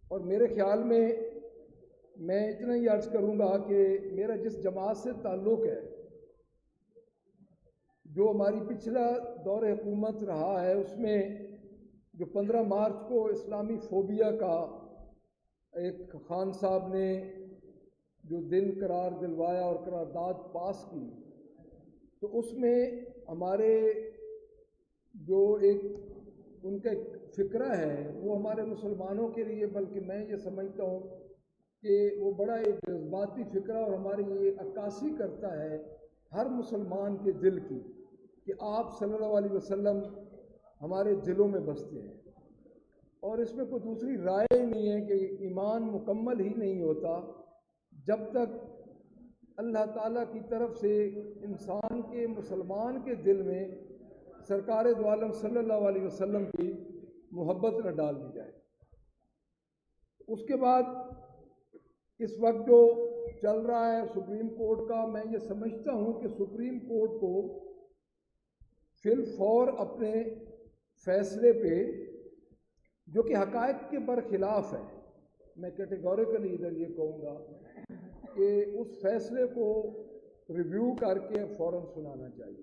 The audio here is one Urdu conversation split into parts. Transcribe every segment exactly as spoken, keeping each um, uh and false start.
اور میرے خیال میں میں اتنا ہی عرض کروں گا کہ میرا جس جماعت سے تعلق ہے، جو ہماری پچھلا دور حکومت رہا ہے، اس میں جو پندرہ مارچ کو اسلامی فوبیا کا ایک خان صاحب نے جو دن قرار دلوایا اور قرارداد پاس کی، تو اس میں ہمارے جو ایک ان کا ایک فکرہ ہے وہ ہمارے مسلمانوں کے لیے، بلکہ میں یہ سمجھتا ہوں کہ وہ بڑا ایک جذباتی فکرہ اور ہماری یہ عکاسی کرتا ہے ہر مسلمان کے دل کی کہ آپ صلی اللہ علیہ وسلم ہمارے دلوں میں بستے ہیں، اور اس میں کوئی دوسری رائے نہیں ہے کہ ایمان مکمل ہی نہیں ہوتا جب تک اللہ تعالیٰ کی طرف سے انسان کے مسلمان کے دل میں سرکار دو عالم صلی اللہ علیہ وسلم کی محبت نہ ڈال دی جائے۔ اس کے بعد اس وقت جو چل رہا ہے سپریم کورٹ کا، میں یہ سمجھتا ہوں کہ سپریم کورٹ کو فی الفور اپنے فیصلے پہ جو کہ حقائق کے برخلاف ہے، میں کیٹیگوریکلی ادھر یہ کہوں گا کہ اس فیصلے کو ریویو کر کے فوراً سنانا چاہیے۔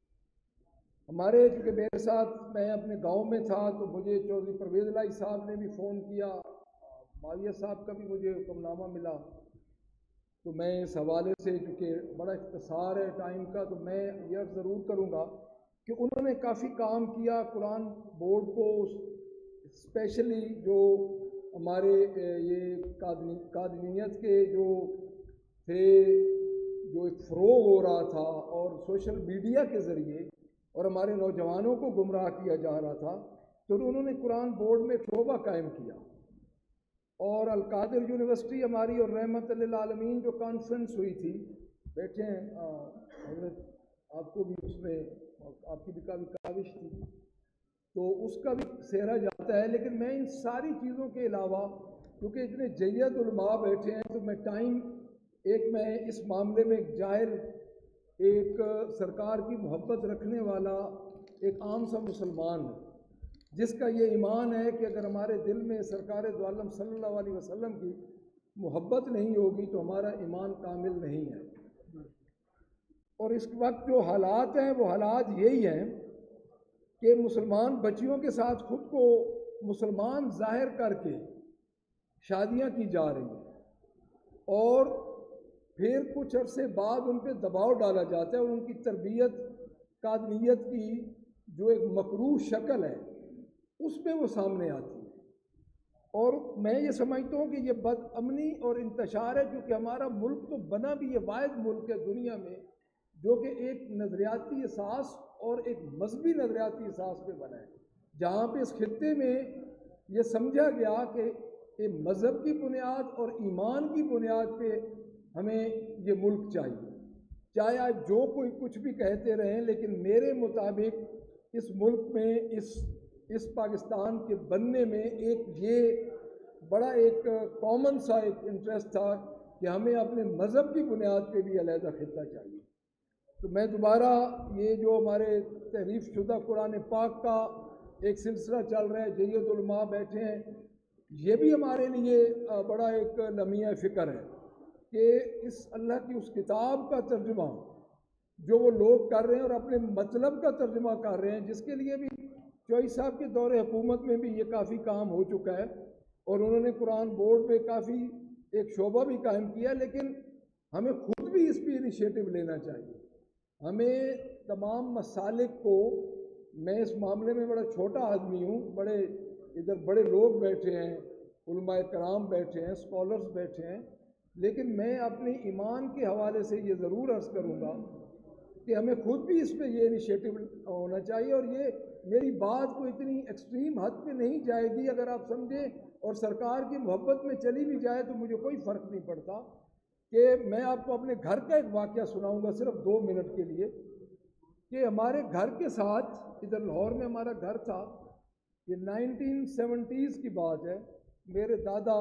ہمارے چونکہ میرے ساتھ میں اپنے گاؤں میں تھا تو مجھے چودھری پرویز الہی صاحب نے بھی فون کیا، معاویہ صاحب کا بھی مجھے حکم نامہ ملا، تو میں اس حوالے سے چونکہ بڑا اختصار ہے ٹائم کا تو میں یہ ضرور کروں گا کہ انہوں نے کافی کام کیا قرآن بورڈ کو، اسپیشلی جو ہمارے یہ قادنیت کے جو تھے جو ایک فروغ ہو رہا تھا اور سوشل میڈیا کے ذریعے اور ہمارے نوجوانوں کو گمراہ کیا جا رہا تھا، تو انہوں نے قرآن بورڈ میں شعبہ قائم کیا، اور القادر یونیورسٹی ہماری اور رحمت للعالمین جو کانفرنس ہوئی تھی، بیٹھے ہیں حضرت، آپ کو بھی اس میں آپ کی بھی کافی کاوش تھی، تو اس کا بھی سہرا جاتا ہے۔ لیکن میں ان ساری چیزوں کے علاوہ کیونکہ اتنے جید علماء بیٹھے ہیں تو میں ٹائم ایک میں اس معاملے میں ایک جاہل ایک سرکار کی محبت رکھنے والا ایک عام سا مسلمان ہے جس کا یہ ایمان ہے کہ اگر ہمارے دل میں سرکار دو عالم صلی اللہ علیہ وسلم کی محبت نہیں ہوگی تو ہمارا ایمان کامل نہیں ہے۔ اور اس وقت جو حالات ہیں وہ حالات یہی ہیں کہ مسلمان بچیوں کے ساتھ خود کو مسلمان ظاہر کر کے شادیاں کی جا رہی ہیں، اور پھر کچھ عرصے بعد ان پہ دباؤ ڈالا جاتا ہے اور ان کی تربیت قادنیت کی جو ایک مکروہ شکل ہے اس پہ وہ سامنے آتی ہے۔ اور میں یہ سمجھتا ہوں کہ یہ بد امنی اور انتشار ہے، کیونکہ ہمارا ملک تو بنا بھی یہ واحد ملک ہے دنیا میں جو کہ ایک نظریاتی اساس اور ایک مذہبی نظریاتی اساس پہ بنا ہے، جہاں پہ اس خطے میں یہ سمجھا گیا کہ ایک مذہب کی بنیاد اور ایمان کی بنیاد پہ ہمیں یہ ملک چاہیے، چاہے آج جو کوئی کچھ بھی کہتے رہیں، لیکن میرے مطابق اس ملک میں اس اس پاکستان کے بننے میں ایک یہ بڑا ایک کامن سا ایک انٹرسٹ تھا کہ ہمیں اپنے مذہب کی بنیاد پہ بھی علیحدہ خطہ چاہیے۔ تو میں دوبارہ یہ جو ہمارے تحریف شدہ قرآن پاک کا ایک سلسلہ چل رہا ہے، جید علماء بیٹھے ہیں، یہ بھی ہمارے لیے بڑا ایک لمحہ فکر ہے کہ اس اللہ کی اس کتاب کا ترجمہ جو وہ لوگ کر رہے ہیں اور اپنے مطلب کا ترجمہ کر رہے ہیں، جس کے لیے بھی چوئی صاحب کے دور حکومت میں بھی یہ کافی کام ہو چکا ہے اور انہوں نے قرآن بورڈ پہ کافی ایک شعبہ بھی قائم کیا، لیکن ہمیں خود بھی اس پہ انیشیٹو لینا چاہیے۔ ہمیں تمام مسالک کو، میں اس معاملے میں بڑا چھوٹا آدمی ہوں، بڑے ادھر بڑے لوگ بیٹھے ہیں، علماء کرام بیٹھے ہیں، اسکالرز بیٹھے ہیں، لیکن میں اپنے ایمان کے حوالے سے یہ ضرور عرض کروں گا کہ ہمیں خود بھی اس پہ یہ انیشیٹو ہونا چاہیے، اور یہ میری بات کو اتنی ایکسٹریم حد پہ نہیں جائے گی، اگر آپ سمجھیں اور سرکار کی محبت میں چلی بھی جائے تو مجھے کوئی فرق نہیں پڑتا کہ میں آپ کو اپنے گھر کا ایک واقعہ سناؤں گا صرف دو منٹ کے لیے، کہ ہمارے گھر کے ساتھ ادھر لاہور میں ہمارا گھر تھا، یہ نائنٹین سیونٹیز کی بات ہے، میرے دادا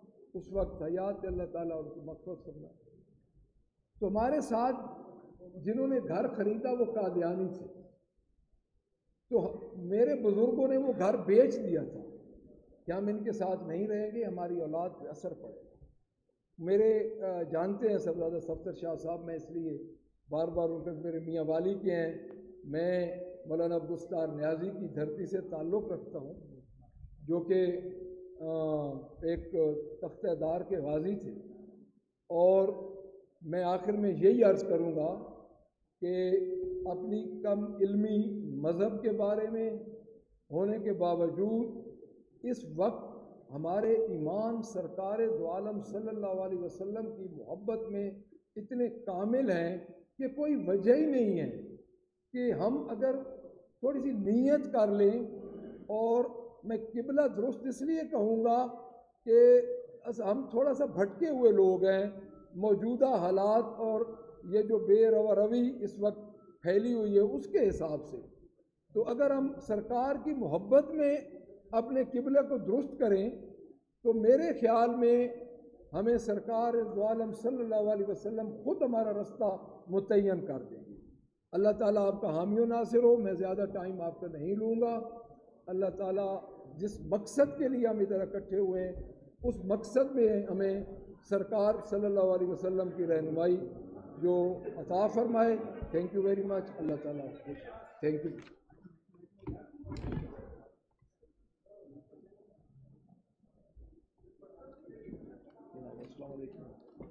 اس وقت حیات اللہ تعالیٰ ان کی مغفرت فرمائے، تو ہمارے ساتھ جنہوں نے گھر خریدا وہ قادیانی تھے، تو میرے بزرگوں نے وہ گھر بیچ دیا تھا، کہ ہم ان کے ساتھ نہیں رہیں گے ہماری اولاد پہ اثر پڑے گا. میرے جانتے ہیں صاحبزادہ صفدر شاہ صاحب، میں اس لیے بار بار ان کے میرے میاں والی کے ہیں، میں مولانا عبدالستار نیازی کی دھرتی سے تعلق رکھتا ہوں، جو کہ ایک تخت دار کے غازی تھے. اور میں آخر میں یہی عرض کروں گا کہ اپنی کم علمی مذہب کے بارے میں ہونے کے باوجود اس وقت ہمارے ایمان سرکار دو عالم صلی اللہ علیہ وسلم کی محبت میں اتنے کامل ہیں کہ کوئی وجہ ہی نہیں ہے کہ ہم اگر تھوڑی سی نیت کر لیں. اور میں قبلہ درست اس لیے کہوں گا کہ ہم تھوڑا سا بھٹکے ہوئے لوگ ہیں موجودہ حالات اور یہ جو بے روا روی اس وقت پھیلی ہوئی ہے اس کے حساب سے. تو اگر ہم سرکار کی محبت میں اپنے قبلے کو درست کریں تو میرے خیال میں ہمیں سرکار دو عالم صلی اللہ علیہ وسلم خود ہمارا رستہ متعین کر دیں گے. اللہ تعالیٰ آپ کا حامی و ناصر ہو. میں زیادہ ٹائم آپ کا نہیں لوں گا. اللہ تعالیٰ جس مقصد کے لیے ہم ادھر اکٹھے ہوئے ہیں اس مقصد میں ہمیں سرکار صلی اللہ علیہ وسلم کی رہنمائی جو عطا فرمائے. Thank you very much. اللہ تعالیٰ تھینک یو. السلام علیکم.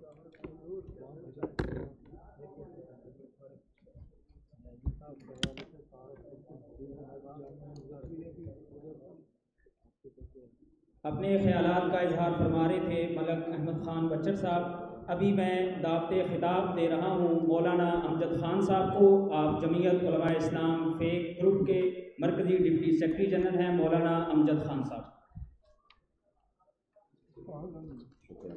اپنے خیالات کا اظہار فرما رہے تھے ملک احمد خان بچر صاحب. ابھی میں دعوت خطاب دے رہا ہوں مولانا امجد خان صاحب کو. آپ جمعیت علماء اسلام فیک گروپ کے مرکزی ڈپٹی سیکرٹری جنرل ہیں مولانا امجد خان صاحب.